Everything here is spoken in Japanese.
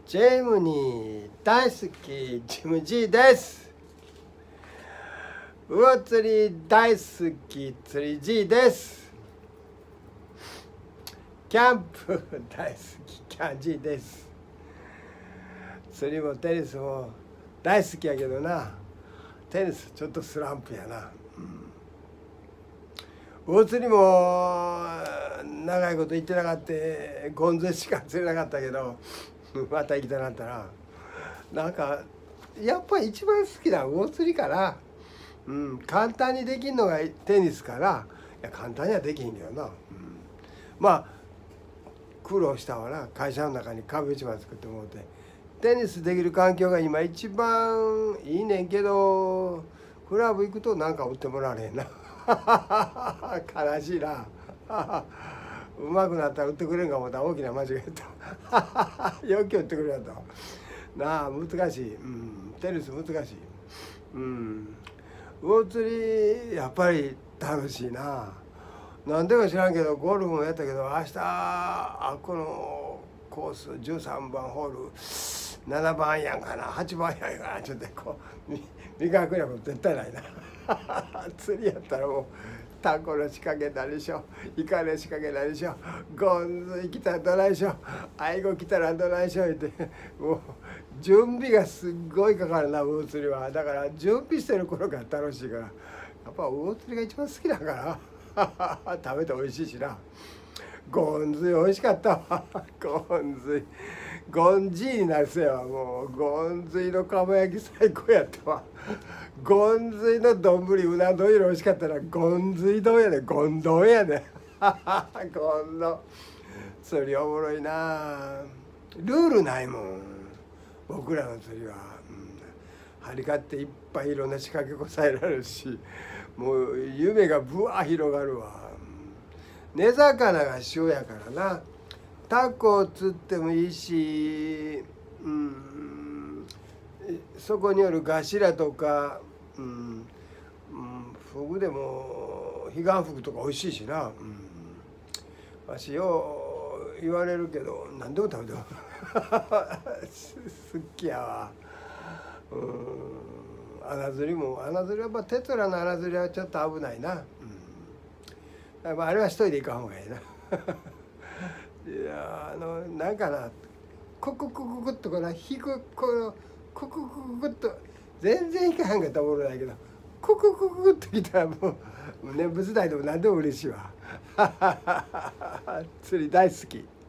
ジェムニー大好きジムジーです。魚釣り大好き釣りジーです。キャンプ大好きキャンジーです。釣りもテニスも大好きやけどな、テニスちょっとスランプやな。魚釣りも長いこと行ってなかった、ゴンズイしか釣れなかったけど、また行きたなったらなんかやっぱり一番好きな魚釣りかな。簡単にできんのがテニスから、いや簡単にはできへんけどな、まあ苦労したわな。会社の中に壁一枚作ってもらってテニスできる環境が今一番いいねんけど、クラブ行くとなんか売ってもらわれへんな悲しいなうまくなったら売ってくれんか思ったら大きな間違いだよく売ってくれやとなあ、難しい、テニス難しい。魚釣りやっぱり楽しいな。なんでか知らんけどゴルフもやったけど、明日このコース13番ホール7番やんかな8番やんかな、ちょっとこう見かけなこと絶対ないな釣りやったらもうタコの仕掛けたでしょ、イカの仕掛けたでしょ、ゴンズイ来たらどないしょ、アイゴ来たらどないしょってもう準備がすっごいかかるな魚釣りは。だから準備してる頃から楽しいから、やっぱ魚釣りが一番好きだから食べて美味しいしな。ゴンズイ美味しかったわゴンズイゴンジーになるせやわ。もうゴンズイのかば焼き最高やったわ。ゴンズイの丼うな丼より美味しかったらゴンズイ丼やで、ゴン丼やでゴン丼釣りおもろいな。ルールないもん僕らの釣りは。張り替っていっぱいいろんな仕掛けこさえられるし、もう夢がぶわ広がるわ。根魚が塩やからな。タコを釣ってもいいし、そこによるガシラとか、フグでも彼岸フグとか美味しいしな。わしよう言われるけど何でも食べても好きやわ。穴釣りも穴釣りはやっぱテトラの穴釣りはちょっと危ないな。あれは一人で行かん方がいいないやなんかな、コクコクコッとこの引くこのコクコクコッと全然引かへんかったらおもろないけど、コクコクコッときたらもうね、仏台でも何でも嬉しいわ釣り大好き。